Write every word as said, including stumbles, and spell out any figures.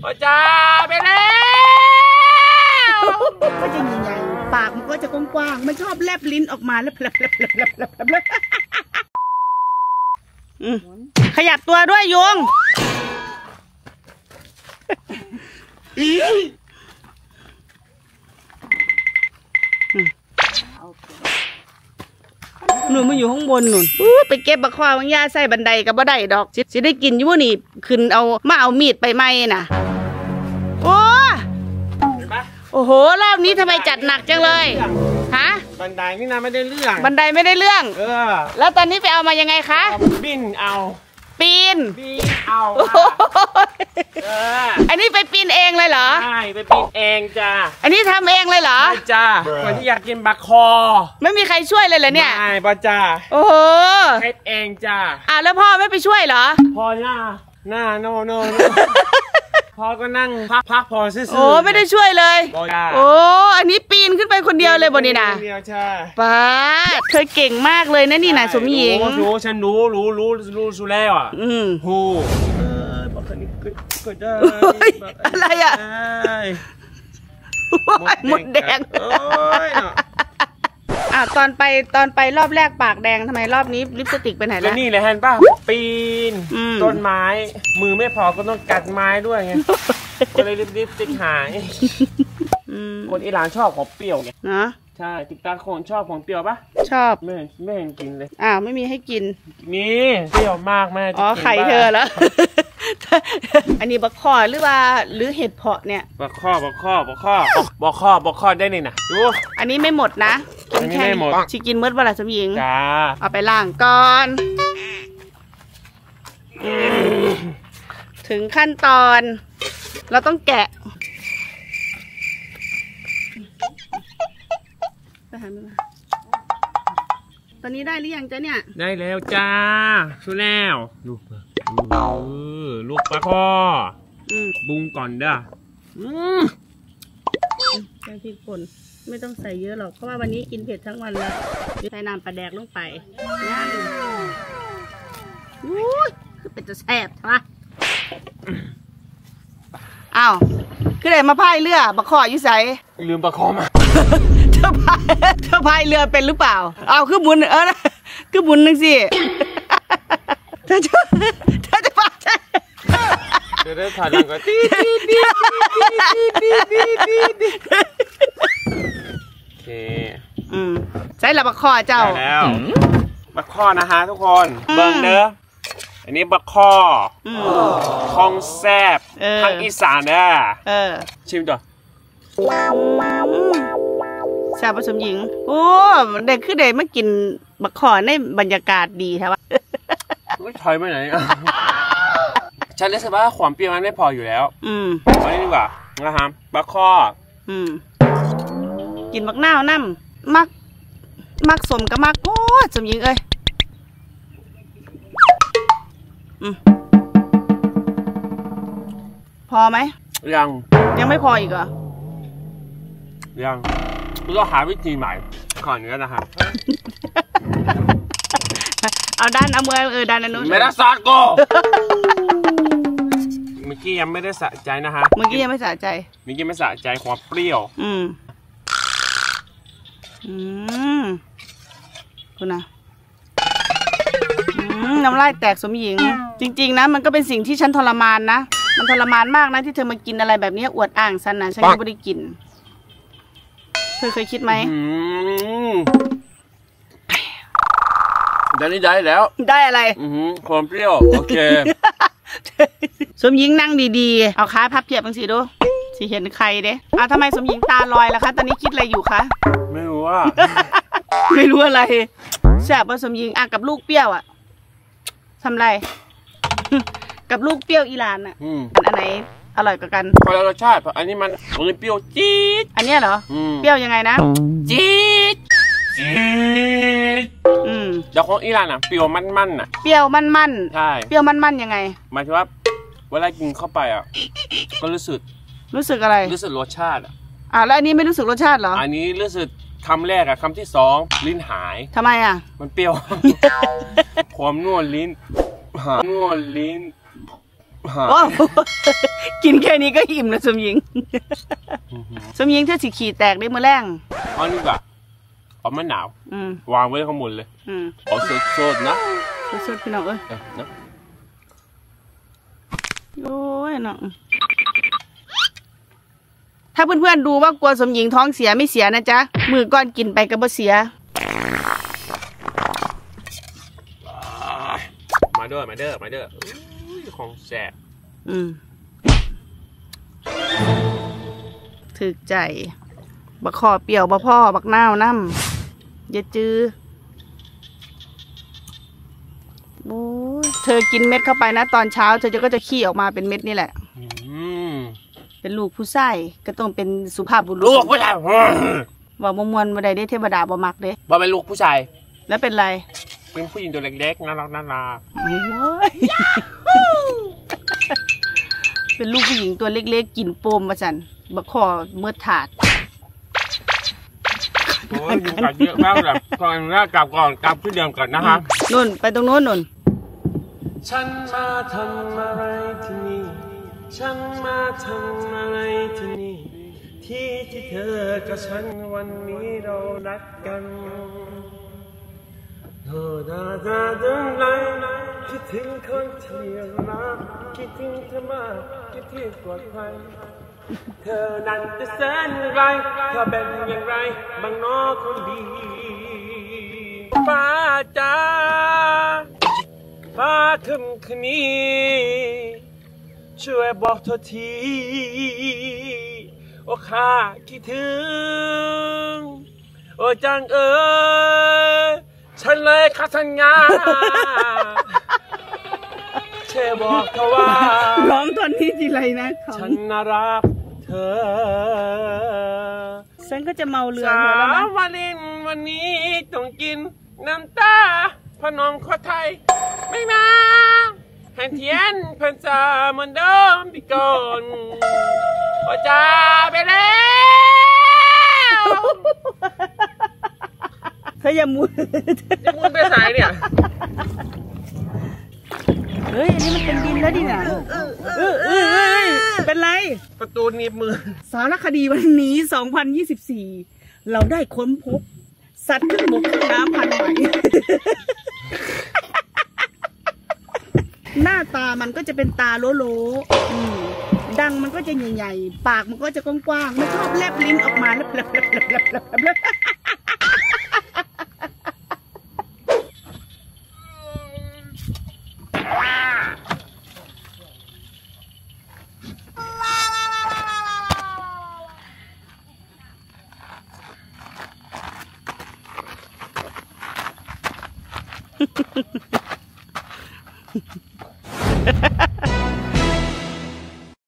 พ่อจ้าไปแล้วก็จะใหญ่ๆปากมันก็จะกว้างๆมันชอบแลบลิ้นออกมาแล้วแผลบแผลบแผลบแผลบแผลบแผลบขยับตัวด้วยยุงหนูมาอยู่ข้างบนหนุนไปเก็บบักควาบางยาใส่บันไดกับบ่ได้ดอกสิได้กินอยู่นี่ขึ้นเอามาเอามีดไปไหมน่ะโอ้โอ้โหรอบนี้ทำไมจัดหนักจังเลยฮะบันไดนี่นะไม่ได้เรื่องบันไดไม่ได้เรื่องเออแล้วตอนนี้ไปเอามายังไงคะบินเอาปีนปีนเอาเอออันนี้ไปปีนเองเลยเหรอใช่ไปปีนเองจ้าอันนี้ทำเองเลยเหรอใช่จ้าคนที่อยากกินบักคอไม่มีใครช่วยเลยเหรอเนี่ยไม่ป้าจ้าโอ้โหเฮ็ดเองจ้าอ่ะแล้วพ่อไม่ไปช่วยเหรอพ่อหน้าหน้าโนโนพ่อก็นั่งพักพักพอซื่อๆโอ้ไม่ได้ช่วยเลยโอ้อันนี้ปีนขึ้นไปคนเดียวเลยบนนี้นะเดียวใช่ป้าเธอเก่งมากเลยนะนี่นะสมหญิงรู้ฉันรู้รู้รู้รู้รู้แล้วอ่ะอืมฮู้อะไรอ่ะหมดแดงอ่ะตอนไปตอนไปรอบแรกปากแดงทำไมรอบนี้ลิปสติกไปไหนแล้วนี่เลยเห็นป่ะปีนต้นไม้มือไม่พอก็ต้องกัดไม้ด้วยไงก็เลยลิปสติกหายคนอิหร่านชอบของเปรี้ยวไงนะใช่ติ๊กตาคนชอบของเปรี้ยวปะชอบไม่ไม่เห็นกินเลยอ้าวไม่มีให้กินมีเปรี้ยวมากแม่อ๋อไข่เธอแล้วอันนี้บักข้อหรือว่าหรือเห็ดเพาะเนี่ยบักข้อบักข้อบักข้อบักข้อบักข้อได้นี่นะดูอันนี้ไม่หมดนะกินแค่ไม่หมดชิกินเมื่อวันละสมหญิงจ้าเอาไปล้างก่อนถึงขั้นตอนเราต้องแกะตอนนี้ได้หรือยังจ๊ะเนี่ยได้แล้วจ้าสู้แล้วลูกลูกปลาคอบุ้งก่อนเด้อใส่พริกป่นไม่ต้องใส่เยอะหรอกเพราะว่าวันนี้กินเผ็ดทั้งวันแล้วใส่น้ำปลาแดกลงไปนั่นอู้คือเป็นจะแซ่บใช่ไหมอ้าวคือไหนมาพายเรือบักคออยู่ใส่ลืมบักคอมาเธอพายเธอพายเรือเป็นหรือเปล่าเอาคือบุญเออคือบุญนึงสิเธอจะเธอจะพายเดี๋ยวได้ถ่ายหลังก่อนตีตีตีตีตีตีโอเคอืมใช่ละบักคอเจ้าแล้วบักคอนะฮะทุกคนเบิ่งเด้ออันนี้บักคอคองแซบทางอีสานเด้อชิมต่อแซ่บผสมหญิงโอ้เด็กคือเด็กมากินบักคอในบรรยากาศดีแท้วะไม่ถอยไปไหนฉันรู้สึกว่าความเปรี้ยวมันไม่พออยู่แล้วอืมอันนี้ดีกว่านะครับบักคออืมกินบักนาวน้ำมักมักสมกับมักโอ้สมหญิงเอ้ยอืมพอไหมยังยังไม่พออีกเหรอยังเราหาวิธีใหม่ก่อนนี้นะครับเอาด้านเอามือเออด้านนั้นนู้นไม่ได้สะโกเมื่อกี้ยังไม่ได้สะใจนะฮะเมื่อกี้ยังไม่สะใจเมื่อกี้ไม่สะใจความเปรี้ยวอืมอืมคุณนะน้ำลายแตกสมหญิงจริงๆนะมันก็เป็นสิ่งที่ฉันทรมานนะมันทรมานมากนะที่เธอมากินอะไรแบบนี้อวดอ้างฉันนะฉันไม่ได้กินเธอเคยคิดไหมได้นี่ได้แล้วได้อะไรความเปรี้ยวโอเคสมหญิงนั่งดีๆเอาขาพับเพียบบังสิดูสิเห็นใครเด้อ่ะทำไมสมหญิงตาลอยล่ะคะตอนนี้คิดอะไรอยู่คะไม่รู้ว่าไม่รู้อะไรแซ่บผสมหญิงอ่ะกับลูกเปรี้ยวอ่ะทำไรกับลูกเปรี้ยวอิหร่านอ่ะอันไหนอร่อยกว่ากันคนละรสชาติอันนี้มันมันเปรี้ยวจี๊ดอันนี้เหรอเปรี้ยวยังไงนะจี๊ดจี๊ดอืมเดี๋ยวของอิหร่านอ่ะเปรี้ยวมันๆอ่ะเปรี้ยวมันๆใช่เปรี้ยวมันๆยังไงหมายถึงว่าเวลากินเข้าไปอ่ะก็รู้สึกรู้สึกอะไรรู้สึกรสชาติอ่ะอ่ะแล้วอันนี้ไม่รู้สึกรสชาติเหรออันนี้รู้สึกคำแรกอะคำที่สองลิ้นหายทำไมอ่ะมันเปรี้ยวความนวลลิ้นนวลลิ้นโอ้กินแค่นี้ก็อิ่มแล้วสมหญิงสมหญิงเธอสิขี่แตกได้เมื่อแรงอ๋อนี่แบบเอามะนาววางไว้ข้างบนเลยเอาสดๆนะสดๆพี่น้องเอ้ยนะโอ้ยน้องถ้าเพื่อนๆดูว่ากลัวสมหญิงท้องเสียไม่เสียนะจ๊ะมือก้อนกินไปก็บ่เสียมาเด้อมาเด้อมาเด้อของแสบอืมถึกใจบักคอเปรี้ยวบักพ่อบักนาวน้ำอย่าจื้อโอ้ยเธอกินเม็ดเข้าไปนะตอนเช้าเธอจะก็จะขี้ออกมาเป็นเม็ดนี่แหละเป็นลูกผู้ชายก็ต้องเป็นสุภาพบุรุษลูกผู้ชายว่าบ่มวนบ่ได้ได้เทวดาบ่มักเด้บ่เป็นลูกผู้ชายแล้วเป็นไรเป็นผู้หญิงตัวเล็กๆน่ารักน่ารักเป็นลูกผู้หญิงตัวเล็กๆกินโปมมาจันบักคอเมื่อถาดโอ้ยยุงกัดเยอะมากแบบก่อนแรกกลับก่อนกลับที่เดิมก่อนนะฮะนุ่นไปตรงโน้นนุ่นฉันมาทำอะไรที่นี่ฉันมาทำอะไรที่นี่ที่ที่เธอกับฉันวันนี้เรารักกันโอ้ดาดาดึงไหลคิดถึงคนที่รักคิดถึงเธอมากคิดถึงปลอดภัยเธอนั้นจะแสนไกลเธอเป็นอย่างไรบางน้อคนดีฟ้าจ้าฟ้าค่ำคืนนี้ช่วยบอกเธอทีโอ้ข้าคิดถึงโอ้จังเอ๋ยฉันเลยขาดสัญญาเช่บอกเธอว่าร้องตอนนี้ทีไรนะฉันน่ารักเธอฉันก็จะเมาเรือสาววาเลนวันนี้ต้องกินน้ำตาพนมข้อไทยไม่มาแห่งเทียนเพิ่นจะเหมือนเดิมพี่ก่อนโอ้จ้าไปแล้วเธออย่ามุนอย่ามุนไปสายเนี่ยเฮ้ยอันนี้มันเป็นดินแล้วดิน่ะเออเออเออเป็นไรประตูหนีบมือสารคดีวันนี้สองพันยี่สิบสี่เราได้ค้นพบสัตว์ขึ้นบกขึ้นน้ำพันธุ์ใหม่หน้าตามันก็จะเป็นตาโลโลดังมันก็จะใหญ่ๆปากมันก็จะกว้างๆมันชอบแลบลิ้นออกมาแลบแลบแลบแลบแลบแลบแลบ